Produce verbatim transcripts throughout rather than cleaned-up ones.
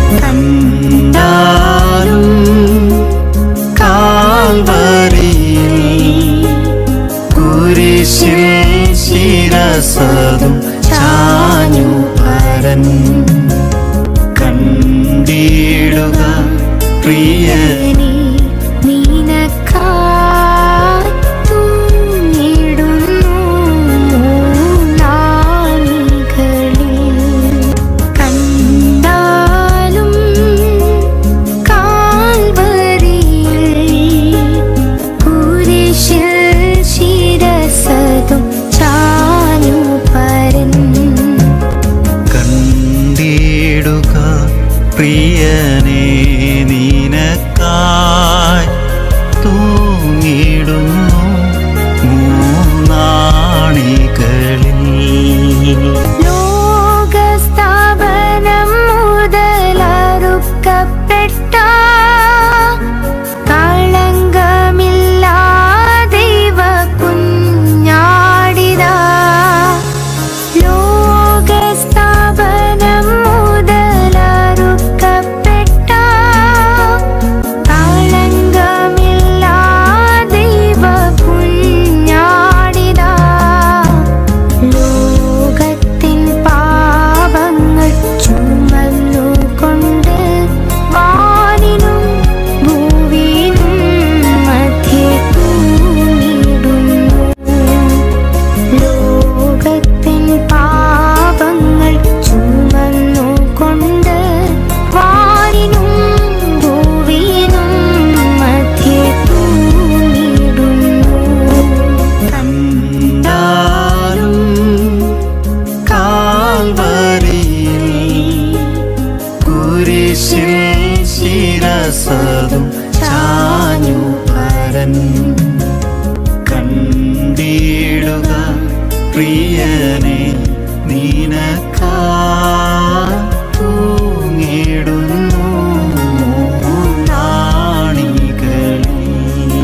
കണ്ടാലും കാൽവരിയിൽ കുരിശിൽ ശിരസതും ചാഞ്ഞു പരൻ കണ്ടിടുക പ്രിയനേ നിനക്കായി തൂങ്ങിടുന്നു നാണികളിൽ കണ്ടാലും കാൽവരിയിൽ കുരിശിൽ ശിരസതും ചാഞ്ഞു പരൻ കണ്ടിടുക പ്രിയനേ നിനക്കായി തൂങ്ങിടുന്നു മൂന്നാണികളിൽ ലോകസ്ഥാപനം മുതലറുക്കപ്പെട്ട കളങ്കമില്ലാ ദൈവ കുഞ്ഞാടിതാ ലോകസ്ഥാപനം മുതലറുക്കപ്പെട്ട കളങ്കമില്ലാ ദൈവ കുഞ്ഞാടിതാ ലോകത്തിൻ പാപങ്ങൾ ചുമന്നുകൊണ്ട് വാനിനും ഭൂവിനും മധ്യേ തൂങ്ങിടുന്നു ലോകത്തിൻ പാപങ്ങൾ ചുമന്നുകൊണ്ട് വാനിനും ഭൂവിനും മധ്യേ തൂങ്ങിടുന്നു കണ്ടാലും കാൽവരിയിൽ കുരിശിൽ ശിരസതും ചാഞ്ഞു പരൻ കണ്ടിടുക പ്രിയനേ നിനക്കായി തൂങ്ങിടുന്നു നാണികളിൽ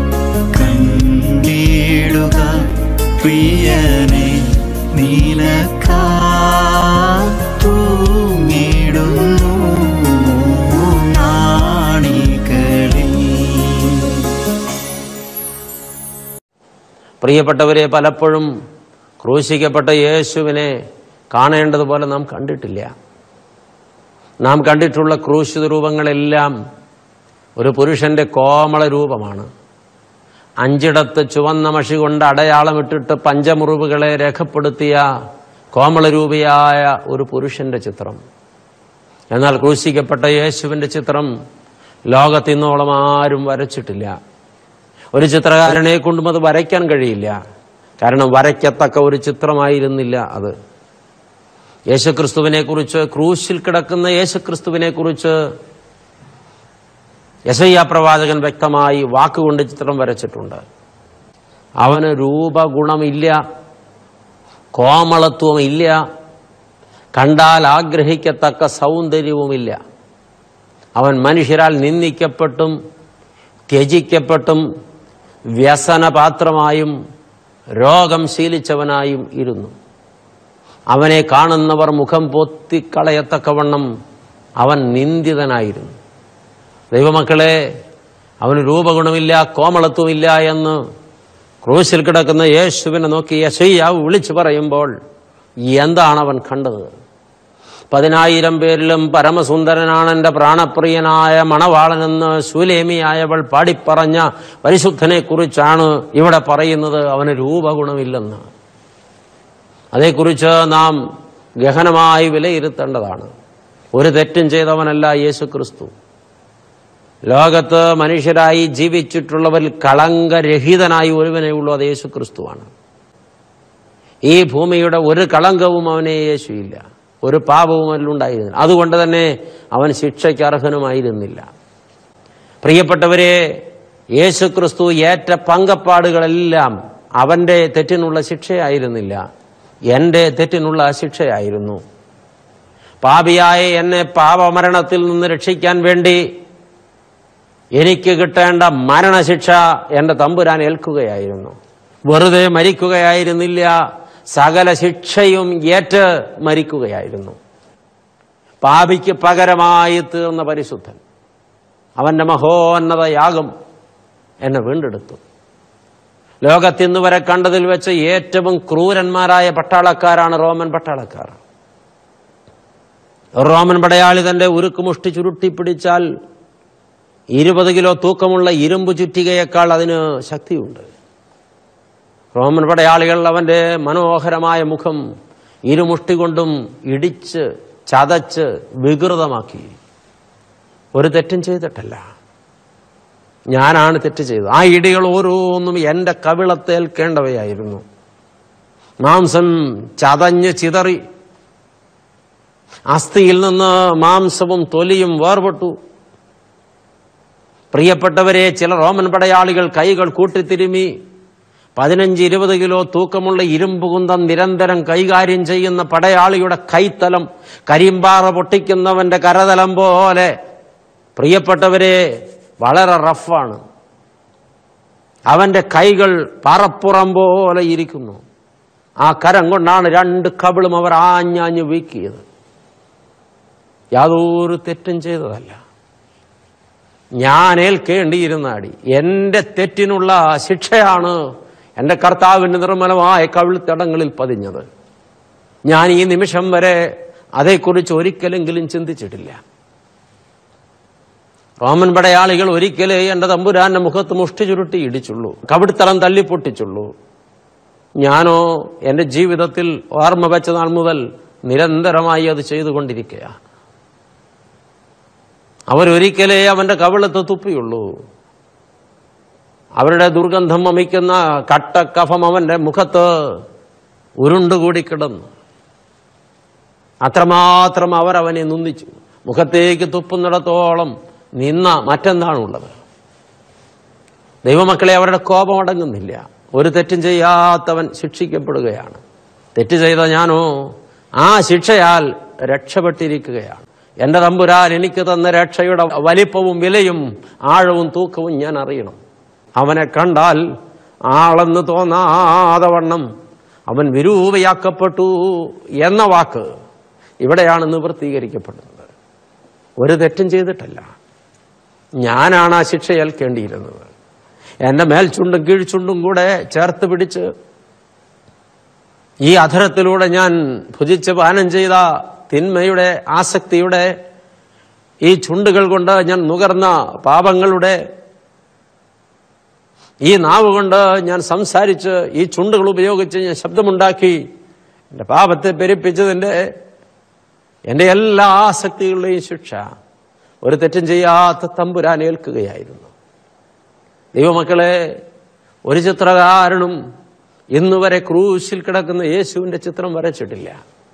കണ്ടിടുക പ്രിയനേ നിനക്കായി തൂങ്ങിടുന്നു നാണികളിൽ. പ്രിയപ്പെട്ടവരെ, പലപ്പോഴും ക്രൂശിക്കപ്പെട്ട യേശുവിനെ കാണേണ്ടതുപോലെ നാം കണ്ടിട്ടില്ല. നാം കണ്ടിട്ടുള്ള ക്രൂശിത രൂപങ്ങളെല്ലാം ഒരു പുരുഷന്റെ കോമള രൂപമാണ്. അഞ്ചിടത്ത് ചുവന്ന മഷി കൊണ്ട് അടയാളമിട്ടിട്ട് പഞ്ചമുറിവുകളെ രേഖപ്പെടുത്തിയ കോമളരൂപിയായ ഒരു പുരുഷന്റെ ചിത്രം. എന്നാൽ ക്രൂശിക്കപ്പെട്ട യേശുവിന്റെ ചിത്രം ലോകത്തിന്നോളം ആരും വരച്ചിട്ടില്ല. ഒരു ചിത്രകാരനെ കൊണ്ടും അത് വരയ്ക്കാൻ കഴിയില്ല. കാരണം വരയ്ക്കത്തക്ക ഒരു ചിത്രമായിരുന്നില്ല അത്. യേശുക്രിസ്തുവിനെ കുറിച്ച്, ക്രൂശിൽ കിടക്കുന്ന യേശുക്രിസ്തുവിനെ കുറിച്ച് യെശയ്യാ പ്രവാചകൻ വ്യക്തമായി വാക്കുകൊണ്ട് ചിത്രം വരച്ചിട്ടുണ്ട്. അവന് രൂപഗുണമില്ല, കോമളത്വമില്ല, കണ്ടാൽ ആഗ്രഹിക്കത്തക്ക സൗന്ദര്യവുമില്ല. അവൻ മനുഷ്യരാൽ നിന്ദിക്കപ്പെട്ടും ത്യജിക്കപ്പെട്ടും വ്യസനപാത്രമായും രോഗം ശീലിച്ചവനായും ഇരുന്നു. അവനെ കാണുന്നവർ മുഖം പൊത്തിക്കളയത്തക്കവണ്ണം അവൻ നിന്ദിതനായിരുന്നു. ദൈവമക്കളെ, അവന് രൂപഗുണമില്ല, കോമളത്വമില്ല എന്ന് ക്രൂശിൽ കിടക്കുന്ന യേശുവിനെ നോക്കി യെശയ്യാവ് വിളിച്ചു പറയുമ്പോൾ എന്താണ് അവൻ കണ്ടത്? പതിനായിരം പേരിലും പരമസുന്ദരനാണ് എൻ്റെ പ്രാണപ്രിയനായ മണവാളനെന്ന് ശൂലേമിയായവൾ പാടിപ്പറഞ്ഞ പരിശുദ്ധനെ കുറിച്ചാണ് ഇവിടെ പറയുന്നത്. അവന് രൂപഗുണമില്ലെന്ന്. അതേക്കുറിച്ച് നാം ഗഹനമായി വിലയിരുത്തേണ്ടതാണ്. ഒരു തെറ്റും ചെയ്തവനല്ല യേശുക്രിസ്തു. ലോകത്ത് മനുഷ്യരായി ജീവിച്ചിട്ടുള്ളവരിൽ കളങ്കരഹിതനായി ഒരുവനേ ഉള്ളൂ, അത് യേശുക്രിസ്തുവാണ്. ഈ ഭൂമിയുടെ ഒരു കളങ്കവും അവനെ യേശുയില്ല, ഒരു പാപവും അതിലുണ്ടായിരുന്നില്ല. അതുകൊണ്ട് തന്നെ അവൻ ശിക്ഷയ്ക്ക് അർഹനുമായിരുന്നില്ല. പ്രിയപ്പെട്ടവരെ, യേശുക്രിസ്തു ഏറ്റ പങ്കപ്പാടുകളെല്ലാം അവന്റെ തെറ്റിനുള്ള ശിക്ഷയായിരുന്നില്ല, എൻ്റെ തെറ്റിനുള്ള ശിക്ഷയായിരുന്നു. പാപിയായ എന്നെ പാപമരണത്തിൽ നിന്ന് രക്ഷിക്കാൻ വേണ്ടി എനിക്ക് കിട്ടേണ്ട മരണശിക്ഷ എൻ്റെ തമ്പുരാൻ ഏൽക്കുകയായിരുന്നു. വെറുതെ മരിക്കുകയായിരുന്നില്ല, സകല ശിക്ഷയും ഏറ്റ് മരിക്കുകയായിരുന്നു. പാപിക്ക് പകരമായി തീർന്ന പരിശുദ്ധൻ, അവന്റെ മഹോന്നത യാഗം എന്നെ വീണ്ടെടുത്തു. ലോകത്തിന്ന് വരെ കണ്ടതിൽ വെച്ച് ഏറ്റവും ക്രൂരന്മാരായ പട്ടാളക്കാരാണ് റോമൻ പട്ടാളക്കാർ. റോമൻ പടയാളി തന്റെ ഉരുക്കുമുഷ്ടി ചുരുട്ടി പിടിച്ചാൽ ഇരുപത് കിലോ തൂക്കമുള്ള ഇരുമ്പ് ചുറ്റികയേക്കാൾ അതിന് ശക്തിയുണ്ട്. റോമൻ പടയാളികൾ അവന്റെ മനോഹരമായ മുഖം ഇരുമുഷ്ടി കൊണ്ടും ഇടിച്ച് ചതച്ച് വികൃതമാക്കി. ഒരു തെറ്റും ചെയ്തിട്ടല്ല, ഞാനാണ് തെറ്റ് ചെയ്തത്. ആ ഇടികൾ ഓരോന്നും എന്റെ കവിളത്തേൽക്കേണ്ടവയായിരുന്നു. മാംസം ചതഞ്ഞ് ചിതറി, അസ്ഥിയിൽ നിന്ന് മാംസവും തൊലിയും വേർപെട്ടു. പ്രിയപ്പെട്ടവരെ, ചില റോമൻ പടയാളികൾ കൈകൾ കൂട്ടിത്തിരുമി പതിനഞ്ച് ഇരുപത് കിലോ തൂക്കമുള്ള ഇരുമ്പ് കുന്തം നിരന്തരം കൈകാര്യം ചെയ്യുന്ന പടയാളിയുടെ കൈത്തലം കരിമ്പാറ പൊട്ടിക്കുന്നവന്റെ കരതലം പോലെ പ്രിയപ്പെട്ടവരെ വളരെ റഫാണ്. അവന്റെ കൈകൾ പാറപ്പുറം പോലെ ഇരിക്കുന്നു. ആ കരം കൊണ്ടാണ് രണ്ട് കവിളും അവർ ആഞ്ഞാഞ്ഞു വീക്കിയത്. യാതൊരു തെറ്റും ചെയ്തതല്ല, ഞാൻ ഏൽക്കേണ്ടിയിരുന്ന അടി, എന്റെ തെറ്റിനുള്ള ശിക്ഷയാണ് എന്റെ കർത്താവിന്റെ നിർമ്മലമായ കവിൾത്തടങ്ങളിൽ പതിഞ്ഞത്. ഞാൻ ഈ നിമിഷം വരെ അതേക്കുറിച്ച് ഒരിക്കലെങ്കിലും ചിന്തിച്ചിട്ടില്ല. റോമൻ പടയാളികൾ ഒരിക്കലേ എന്റെ തമ്പുരാന്റെ മുഖത്ത് മുഷ്ടി ചുരുട്ടി ഇടിച്ചുള്ളൂ, കവിൾത്തടം തല്ലിപ്പൊട്ടിച്ചുള്ളൂ. ഞാനോ എന്റെ ജീവിതത്തിൽ ഓർമ്മ വെച്ച നാൾ മുതൽ നിരന്തരമായി അത് ചെയ്തുകൊണ്ടിരിക്കുകയാണ്. അവരൊരിക്കലേ അവന്റെ കവിളത്ത് തുപ്പിയുള്ളൂ. അവരുടെ ദുർഗന്ധം വമിക്കുന്ന കട്ടക്കഫം അവന്റെ മുഖത്ത് ഉരുണ്ടുകൂടി കിടന്നു. അത്രമാത്രം അവരവനെ നിന്ദിച്ചു. മുഖത്തേക്ക് തുപ്പുന്നിടത്തോളം നിന്ന മറ്റെന്താണുള്ളത്? ദൈവമക്കളെ, അവരുടെ കോപം അടങ്ങുന്നില്ല. ഒരു തെറ്റും ചെയ്യാത്തവൻ ശിക്ഷിക്കപ്പെടുകയാണ്. തെറ്റ് ചെയ്ത ഞാനോ ആ ശിക്ഷയാൽ രക്ഷപ്പെട്ടിരിക്കുകയാണ്. എന്റെ തമ്പുരാൻ എനിക്ക് തന്ന രക്ഷയുടെ വലിപ്പവും വിലയും ആഴവും തൂക്കവും ഞാൻ അറിയണം. അവനെ കണ്ടാൽ ആളെന്ന് തോന്നാതെ വണ്ണം അവൻ വിരൂപയാക്കപ്പെട്ടു എന്ന വാക്ക് ഇവിടെയാണ് നിവൃത്തീകരിക്കപ്പെടുന്നത്. ഒരു തെറ്റും ചെയ്തിട്ടല്ല, ഞാനാണ് ആ ശിക്ഷ ഏൽക്കേണ്ടിയിരുന്നത്. എന്റെ മേൽചുണ്ടും കീഴ്ചുണ്ടും കൂടെ ചേർത്ത് പിടിച്ച് ഈ അധരത്തിലൂടെ ഞാൻ ഭുജിച്ച് പാനം ചെയ്ത തിന്മയുടെ ആസക്തിയുടെ ഈ ചുണ്ടുകൾ കൊണ്ട് ഞാൻ നുകർന്ന പാപങ്ങളുടെ ഈ നാവ് കൊണ്ട് ഞാൻ സംസാരിച്ച് ഈ ചുണ്ടുകൾ ഉപയോഗിച്ച് ഞാൻ ശബ്ദമുണ്ടാക്കി എന്റെ പാപത്തെ പെരുപ്പിച്ചതിന്റെ എന്റെ എല്ലാ ആസക്തികളുടെയും ശിക്ഷ ഒരു തെറ്റും ചെയ്യാത്ത തമ്പുരാൻ ഏൽക്കുകയായിരുന്നു. ദൈവമക്കളെ, ഒരു ചിത്രകാരനും ഇന്നുവരെ ക്രൂശിൽ കിടക്കുന്ന യേശുവിന്റെ ചിത്രം വരച്ചിട്ടില്ല.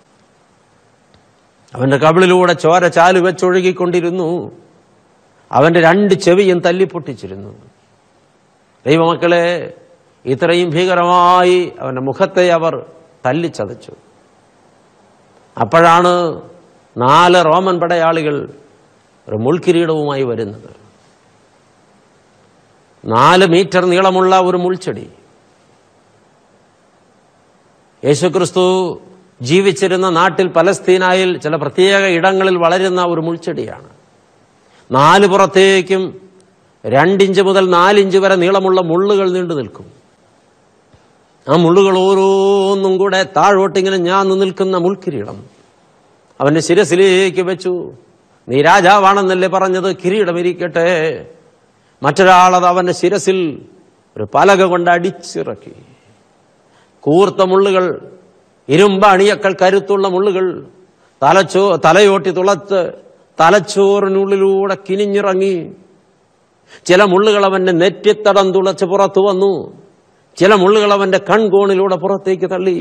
അവന്റെ കവിളിലൂടെ ചോര ചാലു വെച്ചൊഴുകിക്കൊണ്ടിരുന്നു. അവന്റെ രണ്ട് ചെവിയും തല്ലിപ്പൊട്ടിച്ചിരുന്നു. ദൈവമക്കളെ, ഇത്രയും ഭീകരമായി അവന്റെ മുഖത്തെ അവർ തല്ലിച്ചതച്ചു. അപ്പോഴാണ് നാല് റോമൻ പടയാളികൾ ഒരു മുൾക്കിരീടവുമായി വരുന്നത്. നാല് മീറ്റർ നീളമുള്ള ഒരു മുൾച്ചെടി. യേശുക്രിസ്തു ജീവിച്ചിരുന്ന നാട്ടിൽ പലസ്തീനായിൽ ചില പ്രത്യേക ഇടങ്ങളിൽ വളരുന്ന ഒരു മുൾച്ചെടിയാണ്. നാല് പുറത്തേക്കും രണ്ടിഞ്ച് മുതൽ നാലിഞ്ച് വരെ നീളമുള്ള മുള്ളുകൾ നീണ്ടു നിൽക്കും. ആ മുള്ളുകൾ ഓരോന്നും കൂടെ താഴോട്ടിങ്ങനെ ഞാന്നു നിൽക്കുന്ന മുൾക്കിരീടം അവന്റെ ശിരസിലേക്ക് വെച്ചു. നീ രാജാവാണെന്നല്ലേ പറഞ്ഞത്, കിരീടം ഇരിക്കട്ടെ. മറ്റൊരാളത് അവന്റെ ശിരസിൽ ഒരു പലക കൊണ്ട് അടിച്ചിറക്കി. കൂർത്ത മുള്ളുകൾ, ഇരുമ്പ് അണിയക്കൾ കരുത്തുള്ള മുള്ളുകൾ തലച്ചോ തലയോട്ടി തുളച്ച് തലച്ചോറിനുള്ളിലൂടെ കിനിഞ്ഞിറങ്ങി. ചില മുള്ളുകൾ അവന്റെ നെറ്റിത്തടം തുളച്ച് പുറത്തു വന്നു. ചില മുള്ളുകൾ അവന്റെ കൺകോണിലൂടെ പുറത്തേക്ക് തള്ളി.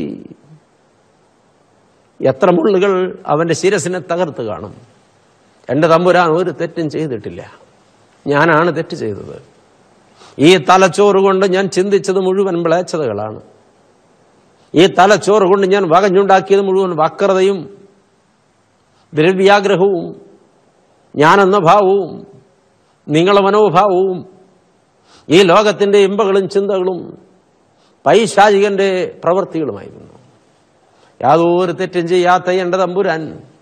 എത്ര മുള്ളുകൾ അവന്റെ ശിരസിനെ തകർത്ത് കാണും. എന്റെ തമ്പുരാൻ ഒരു തെറ്റും ചെയ്തിട്ടില്ല, ഞാനാണ് തെറ്റ് ചെയ്തത്. ഈ തലച്ചോറ് കൊണ്ട് ഞാൻ ചിന്തിച്ചത് മുഴുവൻ മ്ലേച്ഛതകളാണ്. ഈ തലച്ചോറ് കൊണ്ട് ഞാൻ വകഞ്ഞുണ്ടാക്കിയത് മുഴുവൻ വക്രതയും ദ്രവ്യാഗ്രഹവും ഞാനെന്ന ഭാവവും നിങ്ങളെ മനോഭാവവും ഈ ലോകത്തിന്റെ ഇമ്പകളും ചിന്തകളും പൈശാചികന്റെ പ്രവൃത്തികളുമായിരുന്നു. യാതൊരു തെറ്റും ചെയ്യാത്ത എന്റെ തമ്പുരാൻ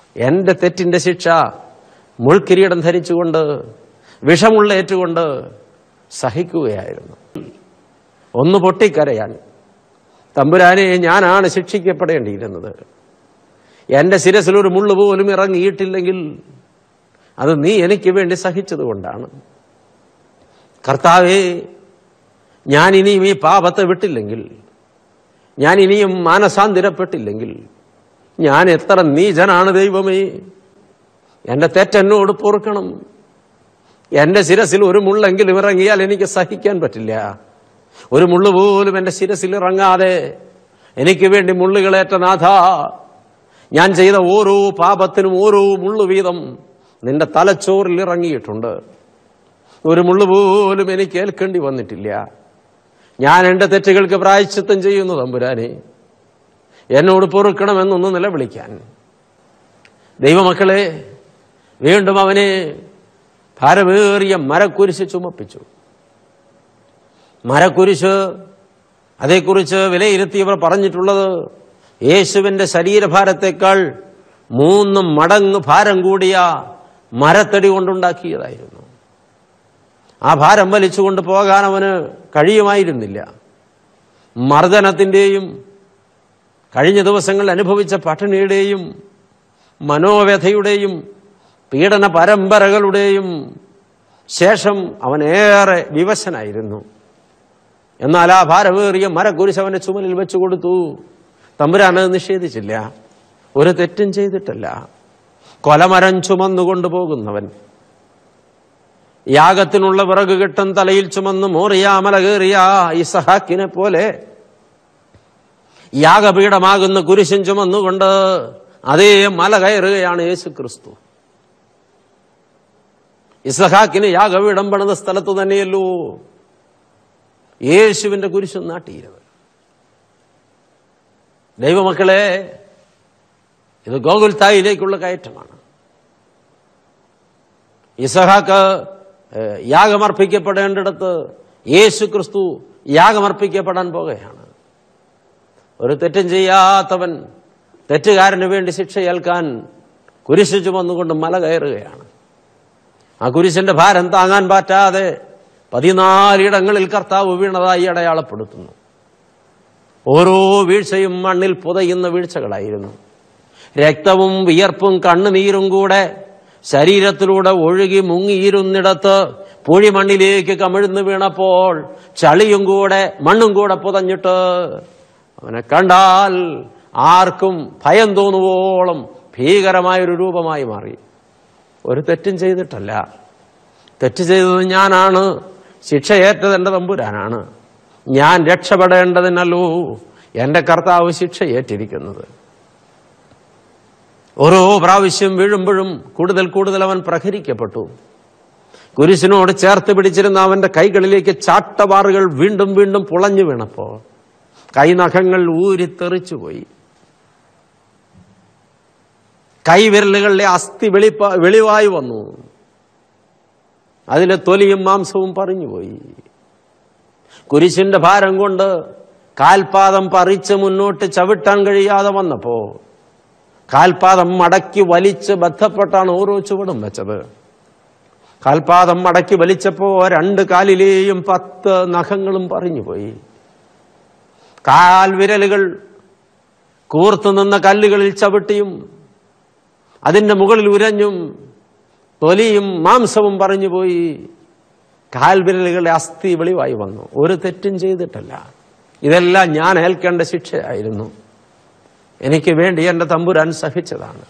എന്റെ തെറ്റിന്റെ ശിക്ഷ മുൾക്കിരീടം ധരിച്ചുകൊണ്ട് വിഷമുള്ള ഏറ്റുകൊണ്ട് സഹിക്കുകയായിരുന്നു. ഒന്ന് പൊട്ടിക്കരയാൻ, തമ്പുരാനെ, ഞാനാണ് ശിക്ഷിക്കപ്പെടേണ്ടിയിരുന്നത്. എന്റെ ശിരസിൽ ഒരു മുള്ളു പോലും ഇറങ്ങിയിട്ടില്ലെങ്കിൽ അത് നീ എനിക്ക് വേണ്ടി സഹിച്ചത് കൊണ്ടാണ്. കർത്താവേ, ഞാൻ ഇനിയും ഈ പാപത്തെ വിട്ടില്ലെങ്കിൽ, ഞാൻ ഇനിയും മാനസാന്തരപ്പെട്ടില്ലെങ്കിൽ ഞാൻ എത്ര നീചനാണ് ദൈവമേ. എന്റെ തെറ്റെന്നോട് പൊറുക്കണം. എന്റെ ശിരസിൽ ഒരു മുള്ളെങ്കിലും ഇറങ്ങിയാൽ എനിക്ക് സഹിക്കാൻ പറ്റില്ല. ഒരു മുള്ളു പോലും എന്റെ ശിരസിൽ ഇറങ്ങാതെ എനിക്ക് വേണ്ടി മുള്ളുകളേറ്റ നാഥ, ഞാൻ ചെയ്ത ഓരോ പാപത്തിനും ഓരോ മുള്ളു വീതം നിന്റെ തലച്ചോറിൽ ഇറങ്ങിയിട്ടുണ്ട്. ഒരു മുള്ളു പോലും എനിക്ക് ഏൽക്കേണ്ടി വന്നിട്ടില്ല. ഞാൻ എന്റെ തെറ്റുകൾക്ക് പ്രായശ്ചിത്തം ചെയ്യുന്നു തമ്പുരാനെ, എന്നോട് പൊറുക്കണമെന്നൊന്ന് നിലവിളിക്കാൻ. ദൈവമക്കളെ, വീണ്ടും അവനെ ഭാരമേറിയ മരക്കുരിശ് ചുമപ്പിച്ചു. മരക്കുരിശ്, അതേക്കുറിച്ച് വിലയിരുത്തിയവർ പറഞ്ഞിട്ടുള്ളത് യേശുവിന്റെ ശരീരഭാരത്തെക്കാൾ മൂന്ന് മടങ്ങ് ഭാരം കൂടിയ മരത്തടി കൊണ്ടുണ്ടാക്കിയതായിരുന്നു. ആ ഭാരം വലിച്ചുകൊണ്ട് പോകാൻ അവന് കഴിയുമായിരുന്നില്ല. മർദ്ദനത്തിന്റെയും കഴിഞ്ഞ ദിവസങ്ങളിൽ അനുഭവിച്ച പട്ടിണിയുടെയും മനോവ്യഥയുടെയും പീഡന പരമ്പരകളുടെയും ശേഷം അവനേറെ വിവശനായിരുന്നു. എന്നാൽ ആ ഭാരമേറിയ മരക്കുരിശ് അവന്റെ ചുമലിൽ വെച്ചു കൊടുത്തു. തമ്പുരാൻ അത് നിഷേധിച്ചില്ല. ഒരു തെറ്റും ചെയ്തിട്ടല്ല. കൊലമരം ചുമന്നുകൊണ്ടു പോകുന്നവൻ, യാഗത്തിനുള്ള വിറക് കെട്ടും തലയിൽ ചുമന്ന് മോറിയാമല കയറിയ ഇസഹാക്കിനെ പോലെ യാഗപീഠമാകുന്ന കുരിശും ചുമന്നുകൊണ്ട് അതേ മല കയറുകയാണ് യേശു ക്രിസ്തു. ഇസഹാക്കിന് യാഗപീഠം പണിത സ്ഥലത്ത് തന്നെയല്ലോ യേശുവിന്റെ കുരിശും നാട്ടിയിരുന്നത്. ദൈവമക്കളെ, ഇത് ഗോകുൽത്തായിലേക്കുള്ള കയറ്റമാണ്. ഇസഹാക്ക് യാഗമർപ്പിക്കപ്പെടേണ്ടിടത്ത് യേശു ക്രിസ്തു യാഗമർപ്പിക്കപ്പെടാൻ പോകുകയാണ്. ഒരു തെറ്റും ചെയ്യാത്തവൻ തെറ്റുകാരന് വേണ്ടി ശിക്ഷയേൽക്കാൻ കുരിശ് ചുമന്നുകൊണ്ട് മല കയറുകയാണ്. ആ കുരിശിന്റെ ഭാരം താങ്ങാൻ പറ്റാതെ പതിനാലിടങ്ങളിൽ കർത്താവ് വീണതായി അടയാളപ്പെടുത്തുന്നു. ഓരോ വീഴ്ചയും മണ്ണിൽ പുതയുന്ന വീഴ്ചകളായിരുന്നു. രക്തവും വിയർപ്പും കണ്ണുനീരും കൂടെ ശരീരത്തിലൂടെ ഒഴുകി മുങ്ങിയിരുന്നിടത്ത് പൂഴിമണ്ണിലേക്ക് കമിഴ്ന്നു വീണപ്പോൾ ചളിയും കൂടെ മണ്ണും കൂടെ പുതഞ്ഞിട്ട് അവനെ കണ്ടാൽ ആർക്കും ഭയം തോന്നുവോളം ഭീകരമായൊരു രൂപമായി മാറി. ഒരു തെറ്റും ചെയ്തിട്ടല്ല. തെറ്റ് ചെയ്തത് ഞാനാണ്. ശിക്ഷയേറ്റത് എന്റെ തമ്പുരാനാണ്. ഞാൻ രക്ഷപ്പെടേണ്ടതിനല്ലോ എന്റെ കർത്താവ് ശിക്ഷയേറ്റിരിക്കുന്നത്. ഓരോ പ്രാവശ്യം വീഴുമ്പോഴും കൂടുതൽ കൂടുതൽ അവൻ പ്രഹരിക്കപ്പെട്ടു. കുരിശിനോട് ചേർത്ത് പിടിച്ചിരുന്ന അവന്റെ കൈകളിലേക്ക് ചാട്ടവാറുകൾ വീണ്ടും വീണ്ടും പുളഞ്ഞു വീണപ്പോ കൈനഖങ്ങൾ ഊരിത്തെറിച്ചുപോയി. കൈവിരലുകളിലെ അസ്ഥി വെളിപ്പ വെളിവായി വന്നു. അതിലെ തൊലിയും മാംസവും പറഞ്ഞുപോയി. കുരിശിന്റെ ഭാരം കൊണ്ട് കാൽപാദം പറിച്ച് മുന്നോട്ട് ചവിട്ടാൻ കഴിയാതെ വന്നപ്പോ കാൽപാദം മടക്കി വലിച്ച് ബന്ധപ്പെട്ടാണ് ഓരോ ചുവടും വെച്ചത്. കാൽപാദം മടക്കി വലിച്ചപ്പോ രണ്ട് കാലിലെയും പത്ത് നഖങ്ങളും പറഞ്ഞുപോയി. കാൽവിരലുകൾ കൂർത്തു നിന്ന കല്ലുകളിൽ ചവിട്ടിയും അതിന്റെ മുകളിൽ ഉരഞ്ഞും തൊലിയും മാംസവും പറഞ്ഞുപോയി. കാൽവിരലുകളുടെ അസ്ഥി വെളിവായി വന്നു. ഒരു തെറ്റും ചെയ്തിട്ടല്ല. ഇതെല്ലാം ഞാൻ ഏൽക്കേണ്ട ശിക്ഷയായിരുന്നു. എനിക്ക് വേണ്ടി എന്റെ തമ്പുരാൻ സഹിച്ചതാണ്.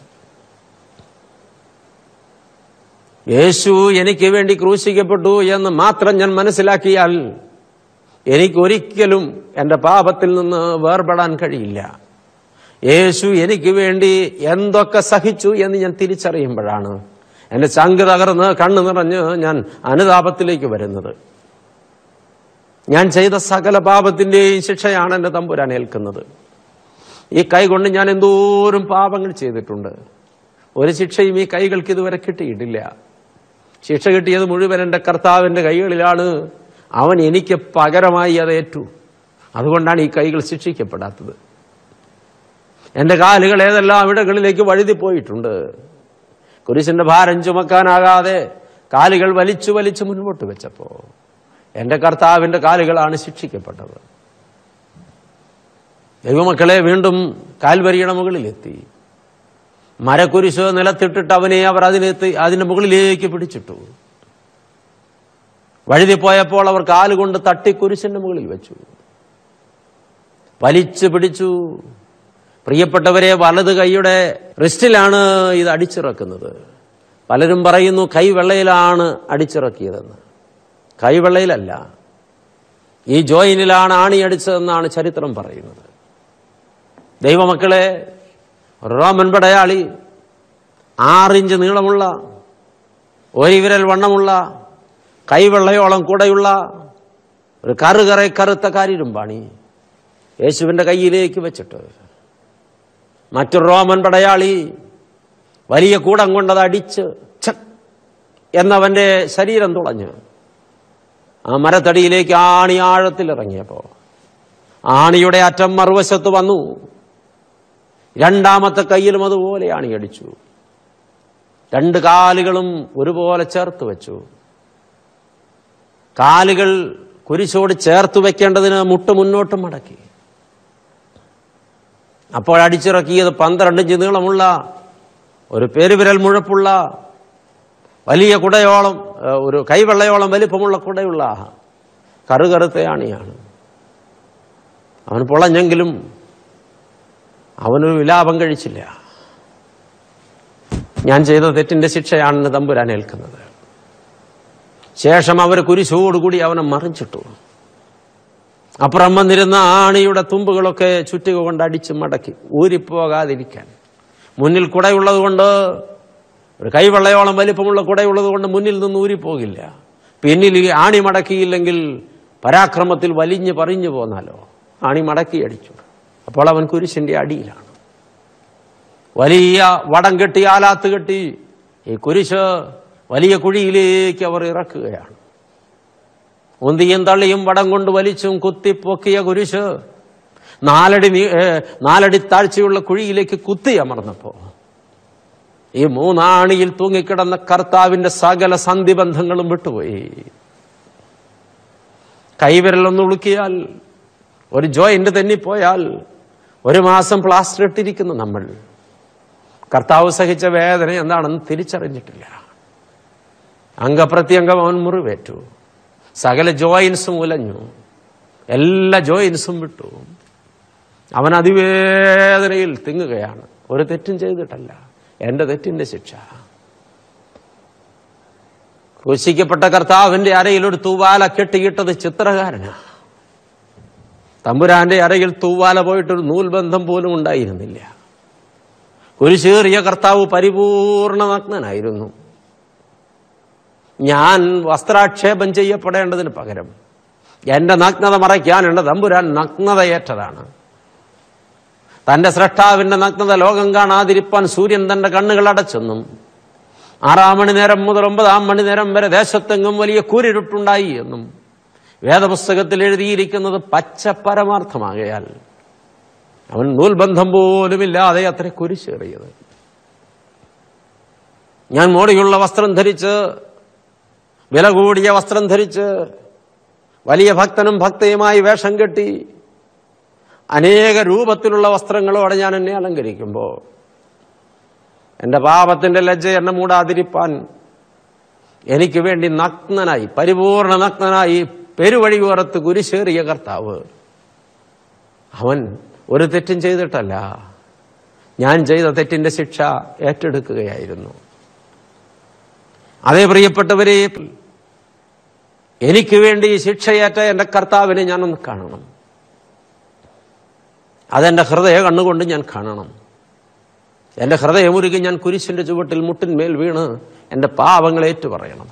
യേശു എനിക്ക് വേണ്ടി ക്രൂശിക്കപ്പെട്ടു എന്ന് മാത്രം ഞാൻ മനസ്സിലാക്കിയാൽ എനിക്കൊരിക്കലും എന്റെ പാപത്തിൽ നിന്ന് വേർപെടാൻ കഴിയില്ല. യേശു എനിക്ക് വേണ്ടി എന്തൊക്കെ സഹിച്ചു എന്ന് ഞാൻ തിരിച്ചറിയുമ്പോഴാണ് എന്റെ ചങ്ക് തകർന്ന് കണ്ണു നിറഞ്ഞ് ഞാൻ അനുതാപത്തിലേക്ക് വരുന്നത്. ഞാൻ ചെയ്ത സകല പാപത്തിന്റെയും ശിക്ഷയാണ് എന്റെ തമ്പുരാൻ ഏൽക്കുന്നത്. ഈ കൈ കൊണ്ട് ഞാൻ എന്തോരം പാപങ്ങൾ ചെയ്തിട്ടുണ്ട്. ഒരു ശിക്ഷയും ഈ കൈകൾക്ക് ഇതുവരെ കിട്ടിയിട്ടില്ല. ശിക്ഷ കിട്ടിയത് മുഴുവൻ എന്റെ കർത്താവിന്റെ കൈകളിലാണ്. അവൻ എനിക്ക് പകരമായി അത് ഏറ്റു. അതുകൊണ്ടാണ് ഈ കൈകൾ ശിക്ഷിക്കപ്പെടാത്തത്. എന്റെ കാലുകൾ ഏതെല്ലാം ഇടങ്ങളിലേക്ക് വഴുതിപ്പോയിട്ടുണ്ട്. കുരിശിന്റെ ഭാരം ചുമക്കാനാകാതെ കാലുകൾ വലിച്ചു വലിച്ചു മുൻപോട്ട് വെച്ചപ്പോ എന്റെ കർത്താവിന്റെ കാലുകളാണ് ശിക്ഷിക്കപ്പെട്ടത്. ദൈവമക്കളെ, വീണ്ടും കാൽവരിയുടെ മുകളിലെത്തി. മരക്കുരിശ് നിലത്തിട്ടിട്ട് അവനെ അവർ അതിനെത്തി അതിന്റെ മുകളിലേക്ക് പിടിച്ചിട്ടു. വഴുതിപ്പോയപ്പോൾ അവർ കാലുകൊണ്ട് തട്ടി കുരിശിന്റെ മുകളിൽ വെച്ചു, വലിച്ചു പിടിച്ചു. പ്രിയപ്പെട്ടവരെ, വലത് കൈയുടെ റിസ്റ്റിലാണ് ഇത് അടിച്ചിറക്കുന്നത്. പലരും പറയുന്നു കൈവെള്ളയിലാണ് അടിച്ചിറക്കിയതെന്ന്. കൈവെള്ളയിലല്ല, ഈ ജോയിനിലാണ് ആണിയടിച്ചതെന്നാണ് ചരിത്രം പറയുന്നത്. ദൈവമക്കളെ, റോമൻ പടയാളി ആറിഞ്ച് നീളമുള്ള, ഒരു വിരൽ വണ്ണമുള്ള, കൈവെള്ളയോളം കൂടെയുള്ള ഒരു കറുകറെ കറുത്ത കാരിരുമ്പാണി യേശുവിന്റെ കയ്യിലേക്ക് വെച്ചിട്ട് മറ്റൊരു റോമൻ പടയാളി വലിയ കൂടം കൊണ്ടത് അടിച്ച് ഛക് എന്നവന്റെ ശരീരം തുളഞ്ഞ് ആ മരത്തടിയിലേക്ക് ആണി ആഴത്തിൽ ഇറങ്ങിയപ്പോ ആണിയുടെ അറ്റം മറുവശത്ത് വന്നു. രണ്ടാമത്തെ കയ്യിലും അതുപോലെ ആണിയടിച്ചു. രണ്ട് കാലുകളും ഒരുപോലെ ചേർത്ത് വെച്ചു. കാലുകൾ കുരിശോട് ചേർത്ത് വെക്കേണ്ടതിന് മുട്ട് മുന്നോട്ട് മടക്കി. അപ്പോഴടിച്ചിറക്കിയത് പന്ത്രണ്ട് ഇഞ്ച് നീളമുള്ള, ഒരു പെരുവിരൽ മുഴപ്പുള്ള, വലിയ കുടയോളം, ഒരു കൈവെള്ളയോളം വലിപ്പമുള്ള കുടയുള്ള കറുകറുത്ത ആണിയാണ്. അവൻ പൊളഞ്ഞെങ്കിലും അവനൊരു വിലാപം കഴിച്ചില്ല. ഞാൻ ചെയ്ത തെറ്റിന്റെ ശിക്ഷയാണെന്ന് തമ്പുരാൻ ഏൽക്കുന്നത്. ശേഷം അവർ കുരിശോടുകൂടി അവനെ മറിച്ചിട്ടു. അപ്പുറം വന്നിരുന്ന ആണിയുടെ തുമ്പുകളൊക്കെ ചുറ്റിക കൊണ്ട് അടിച്ച് മടക്കി ഊരിപ്പോകാതിരിക്കാൻ. മുന്നിൽ കുടയുള്ളത് കൊണ്ട്, ഒരു കൈവെള്ളയോളം വലിപ്പമുള്ള കുടയുള്ളത് കൊണ്ട് മുന്നിൽ നിന്ന് ഊരിപ്പോകില്ല. പിന്നിൽ ആണി മടക്കിയില്ലെങ്കിൽ പരാക്രമത്തിൽ വലിഞ്ഞ് പറിഞ്ഞു പോന്നാലോ. ആണി മടക്കി അടിച്ചു. അപ്പോൾ അവൻ കുരിശിന്റെ അടിയിലാണ്. വലിയ വടം കെട്ടി, ആലാത്ത് കെട്ടി ഈ കുരിശ് വലിയ കുഴിയിലേക്ക് അവർ ഇറക്കുകയാണ്. ഉന്തിയും തള്ളിയും വടം കൊണ്ട് വലിച്ചും കുത്തിപ്പൊക്കിയ കുരിശ് നാലടി നാലടി താഴ്ചയുള്ള കുഴിയിലേക്ക് കുത്തി അമർന്നപ്പോ ഈ മൂന്നാണിയിൽ തൂങ്ങിക്കിടന്ന കർത്താവിന്റെ സകല സന്ധിബന്ധങ്ങളും വിട്ടുപോയി. കൈവിരലൊന്ന് ഉളുക്കിയാൽ, ഒരു ജോയിന്റ് തെന്നിപ്പോയാൽ, ഒരു മാസം പ്ലാസ്റ്റർ ഇട്ടിരിക്കുന്ന നമ്മൾ കർത്താവ് സഹിച്ച വേദന എന്താണെന്ന് തിരിച്ചറിഞ്ഞിട്ടില്ല. അംഗപ്രത്യംഗം അവൻ മുറിവേറ്റു. സകല ജോയിൻസും ഉലഞ്ഞു, എല്ലാ ജോയിൻസും വിട്ടു. അവൻ അതിവേദനയിൽ തിങ്ങുകയാണ്. ഒരു തെറ്റും ചെയ്തിട്ടല്ല, എന്റെ തെറ്റിന്റെ ശിക്ഷ. ക്രൂശിക്കപ്പെട്ട കർത്താവിന്റെ അരയിൽ ഒരു തൂവാല കെട്ടിയിട്ടത് ചിത്രകാരനാ. തമ്പുരാന്റെ അരയിൽ തൂവാല പോയിട്ടൊരു നൂൽബന്ധം പോലും ഉണ്ടായിരുന്നില്ല. കുരിശേറിയ കർത്താവ് പരിപൂർണ നഗ്നനായിരുന്നു. ഞാൻ വസ്ത്രാക്ഷേപം ചെയ്യപ്പെടേണ്ടതിന് പകരം എന്റെ നഗ്നത മറയ്ക്കാൻ എന്റെ തമ്പുരാൻ നഗ്നതയേറ്റതാണ്. തന്റെ സ്രഷ്ടാവിന്റെ നഗ്നത ലോകം കാണാതിരിപ്പാൻ സൂര്യൻ തന്റെ കണ്ണുകൾ അടച്ചെന്നും ആറാം മണി നേരം മുതൽ ഒമ്പതാം മണി നേരം വരെ ദേശത്തെങ്ങും വലിയ കൂരിരുട്ടുണ്ടായി എന്നും വേദപുസ്തകത്തിൽ എഴുതിയിരിക്കുന്നത് പച്ച പരമാർത്ഥമാകയാൽ അവൻ നൂൽബന്ധം പോലുമില്ലാതെ അത്ര കുരിശേറിയത്. ഞാൻ മോടിയുള്ള വസ്ത്രം ധരിച്ച്, വില കൂടിയ വസ്ത്രം ധരിച്ച്, വലിയ ഭക്തനും ഭക്തയുമായി വേഷം കെട്ടി, അനേക രൂപത്തിലുള്ള വസ്ത്രങ്ങളോടെ ഞാൻ എന്നെ അലങ്കരിക്കുമ്പോൾ എന്റെ പാപത്തിന്റെ ലജ്ജ എന്നെ മൂടാതിരിപ്പാൻ എനിക്ക് വേണ്ടി നഗ്നനായി, പരിപൂർണ നഗ്നനായി പെരുവഴി ഓരത്ത് കുരിശേറിയ കർത്താവ്, അവൻ ഒരു തെറ്റും ചെയ്തിട്ടല്ല, ഞാൻ ചെയ്ത തെറ്റിന്റെ ശിക്ഷ ഏറ്റെടുക്കുകയായിരുന്നു. അതേ പ്രിയപ്പെട്ടവരെ, എനിക്ക് വേണ്ടി ശിക്ഷയേറ്റ എന്റെ കർത്താവിനെ ഞാനൊന്ന് കാണണം. അതെന്റെ ഹൃദയ കണ്ണുകൊണ്ട് ഞാൻ കാണണം. എന്റെ ഹൃദയമുരുകി ഞാൻ കുരിശിന്റെ ചുവട്ടിൽ മുട്ടിന്മേൽ വീണ് എന്റെ പാപങ്ങൾ ഏറ്റുപറയണം.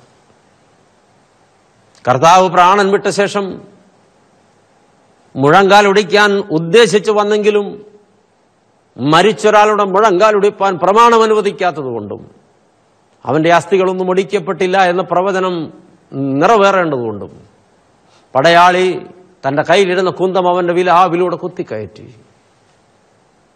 കർത്താവ് പ്രാണൻ വിട്ട ശേഷം മുഴങ്കാൽ ഒടിക്കാൻ ഉദ്ദേശിച്ചു വന്നെങ്കിലും മരിച്ചൊരാളുടെ മുഴങ്കാൽ ഒടിപ്പാൻ പ്രമാണം അനുവദിക്കാത്തതുകൊണ്ടും അവന്റെ അസ്ഥികളൊന്നും ഒടിക്കപ്പെട്ടില്ല എന്ന പ്രവചനം നിറവേറേണ്ടതുകൊണ്ടും പടയാളി തന്റെ കയ്യിലിരുന്ന കുന്തം അവന്റെ വിലാവിലൂടെ കുത്തിക്കയറ്റി.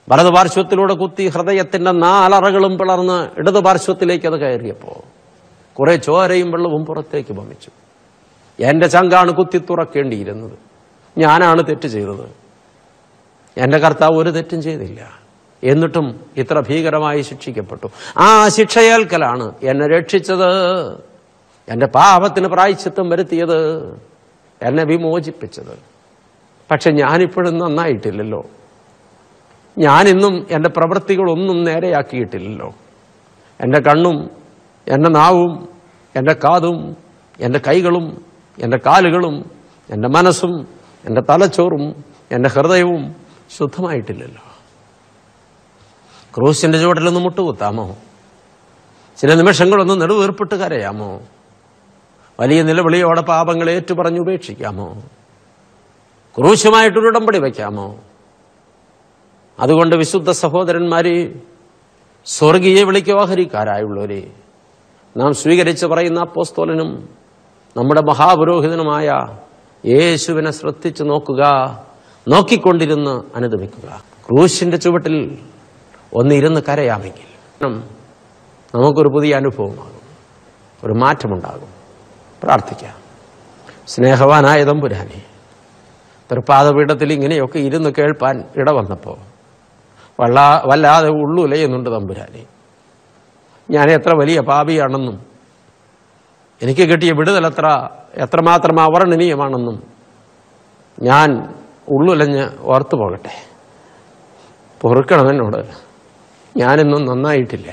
വലതുപാർശ്വത്തിലൂടെ കുത്തി ഹൃദയത്തിന്റെ നാലറകളും പിളർന്ന് ഇടതുപാർശ്വത്തിലേക്ക് അത് കയറിയപ്പോ കുറെ ചോരയും വെള്ളവും പുറത്തേക്ക് വമിച്ചു. എന്റെ ചങ്കാണ് കുത്തി തുറക്കേണ്ടിയിരുന്നത്. ഞാനാണ് തെറ്റ് ചെയ്തത്. എന്റെ കർത്താവ് ഒരു തെറ്റും ചെയ്തില്ല. എന്നിട്ടും ഇത്ര ഭീകരമായി ശിക്ഷിക്കപ്പെട്ടു. ആ ശിക്ഷയേൽക്കലാണ് എന്നെ രക്ഷിച്ചത്, എന്റെ പാപത്തിന് പ്രായശ്ചിത്തം വരുത്തിയത്, എന്നെ വിമോചിപ്പിച്ചത്. പക്ഷെ ഞാനിപ്പോഴും നന്നായിട്ടില്ലല്ലോ. ഞാനിന്നും എൻ്റെ പ്രവൃത്തികളൊന്നും നേരെയാക്കിയിട്ടില്ലല്ലോ. എൻ്റെ കണ്ണും എൻ്റെ നാവും എൻ്റെ കാതും എൻ്റെ കൈകളും എൻ്റെ കാലുകളും എൻ്റെ മനസ്സും എൻ്റെ തലച്ചോറും എൻ്റെ ഹൃദയവും ശുദ്ധമായിട്ടില്ലല്ലോ. ക്രൂശിന്റെ ചുവട്ടിലൊന്ന് മുട്ടുകുത്താമോ? ചില നിമിഷങ്ങളൊന്ന് നെടുവീർപ്പിട്ട് കരയാമോ? വലിയ നിലവിളിയോടെ പാപങ്ങളെ ഏറ്റുപറഞ്ഞ് ഉപേക്ഷിക്കാമോ? ക്രൂശുമായിട്ടൊരു ഉടമ്പടി വയ്ക്കാമോ? അതുകൊണ്ട് വിശുദ്ധ സഹോദരന്മാരെ, സ്വർഗീയ വിളിക്ക് ഓഹരിക്കാരായുള്ളവരെ, നാം സ്വീകരിച്ച് പറയുന്ന അപ്പോസ്തലനും നമ്മുടെ മഹാപുരോഹിതനുമായ യേശുവിനെ ശ്രദ്ധിച്ചു നോക്കുക, നോക്കിക്കൊണ്ടിരുന്ന് അനുദമിക്കുക. ക്രൂശിന്റെ ചുവട്ടിൽ ഒന്നിരുന്ന് കരയാമെങ്കിൽ നമുക്കൊരു പുതിയ അനുഭവമാകും, ഒരു മാറ്റമുണ്ടാകും. പ്രാർത്ഥിക്കാം. സ്നേഹവാനായ തമ്പുരാനെ, തൃപ്പാദപീഠത്തിൽ ഇങ്ങനെയൊക്കെ ഇരുന്ന് കേൾപ്പാൻ ഇടവന്നപ്പോൾ വല്ലാ വല്ലാതെ ഉള്ളുലയുന്നുണ്ട് തമ്പുരാനെ. ഞാൻ എത്ര വലിയ പാപിയാണെന്നും എനിക്ക് കിട്ടിയ വിടുതൽ എത്ര എത്രമാത്രം അവർണ്ണനീയമാണെന്നും ഞാൻ ഉള്ളുലഞ്ഞ് ഓർത്തു പോകട്ടെ. പൊറുക്കണമെന്നോട്. ഞാനിന്നും നന്നായിട്ടില്ല.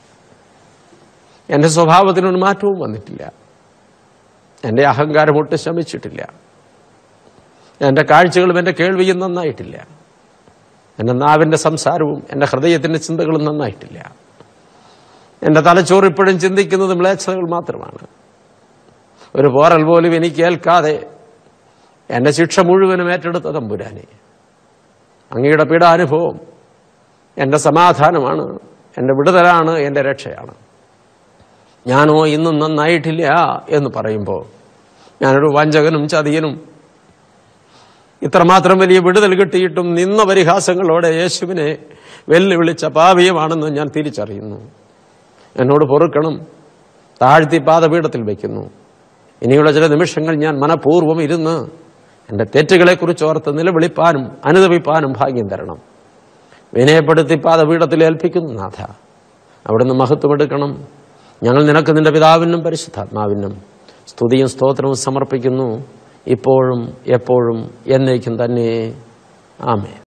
എൻ്റെ സ്വഭാവത്തിനൊരു മാറ്റവും വന്നിട്ടില്ല. എൻ്റെ അഹങ്കാരം ഒട്ടും ശമിച്ചിട്ടില്ല. എൻ്റെ കാഴ്ചകളും എൻ്റെ കേൾവിയും നന്നായിട്ടില്ല. എൻ്റെ നാവിൻ്റെ സംസാരവും എൻ്റെ ഹൃദയത്തിൻ്റെ ചിന്തകളും നന്നായിട്ടില്ല. എൻ്റെ തലച്ചോറ് ഇപ്പോഴും ചിന്തിക്കുന്നത് മ്ലേച്ഛതകൾ മാത്രമാണ്. ഒരു പോറൽ പോലും എനിക്ക് ഏൽക്കാതെ എൻ്റെ ശിക്ഷ മുഴുവനും ഏറ്റെടുത്ത തമ്പുരാനെ, അങ്ങയുടെ പീഡാനുഭവം എൻ്റെ സമാധാനമാണ്, എൻ്റെ വിടുതലാണ്, എൻ്റെ രക്ഷയാണ്. ഞാനോ ഇന്നും നന്നായിട്ടില്ല എന്ന് പറയുമ്പോൾ ഞാനൊരു വഞ്ചകനും ചതിയനും ഇത്രമാത്രം വലിയ വിടുതൽ കിട്ടിയിട്ടും നിന്ന പരിഹാസങ്ങളോടെ യേശുവിനെ വെല്ലുവിളിച്ച പാപിയുമാണെന്ന് ഞാൻ തിരിച്ചറിയുന്നു. എന്നോട് പൊറുക്കണം. താഴ്ത്തി പാദപീഠത്തിൽ വയ്ക്കുന്നു. ഇനിയുള്ള ചില നിമിഷങ്ങൾ ഞാൻ മനഃപൂർവ്വം ഇരുന്ന് എൻ്റെ തെറ്റുകളെക്കുറിച്ച് ഓർത്ത് നിലവിളിപ്പാനും അനുദപിപ്പാനും ഭാഗ്യം തരണം. വിനയപ്പെടുത്തി പാദപീഠത്തിൽ ഏൽപ്പിക്കുന്നു നാഥ. അവിടുന്ന് മഹത്വമെടുക്കണം. ഞങ്ങൾ നിനക്ക് നിന്റെ പിതാവിനും പരിശുദ്ധാത്മാവിനും സ്തുതിയും സ്തോത്രവും സമർപ്പിക്കുന്നു, ഇപ്പോഴും എപ്പോഴും എന്നേക്കും തന്നെ. ആമേൻ.